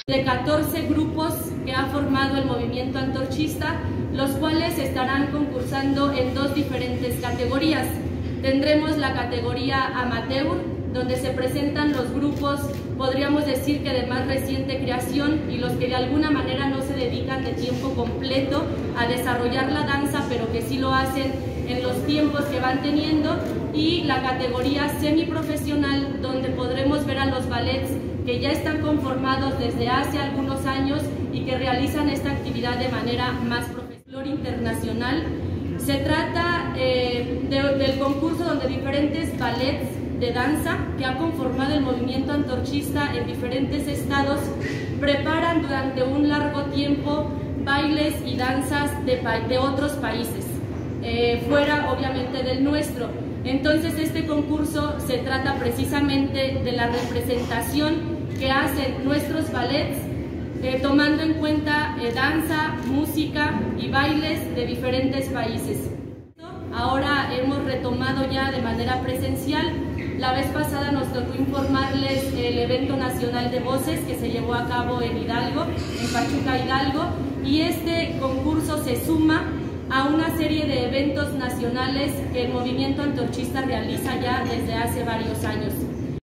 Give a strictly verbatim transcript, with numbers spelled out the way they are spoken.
de catorce grupos que ha formado el movimiento antorchista, los cuales estarán concursando en dos diferentes categorías. Tendremos la categoría amateur, donde se presentan los grupos, podríamos decir que de más reciente creación y los que de alguna manera no se dedican de tiempo completo a desarrollar la danza, pero que sí lo hacen en los tiempos que van teniendo, y la categoría semiprofesional, donde podremos ver a los ballets que ya están conformados desde hace algunos años y que realizan esta actividad de manera más profesional internacional. Se trata eh, de, del concurso donde diferentes ballets de danza que ha conformado el movimiento antorchista en diferentes estados preparan durante un largo tiempo bailes y danzas de, de otros países, eh, fuera obviamente del nuestro. Entonces este concurso se trata precisamente de la representación que hacen nuestros ballets, eh, tomando en cuenta eh, danza, música y bailes de diferentes países. Ahora hemos retomado ya de manera presencial. La vez pasada nos tocó informarles el evento nacional de voces que se llevó a cabo en Hidalgo, en Pachuca, Hidalgo, y este concurso se suma a una serie de eventos nacionales que el movimiento antorchista realiza ya desde hace varios años.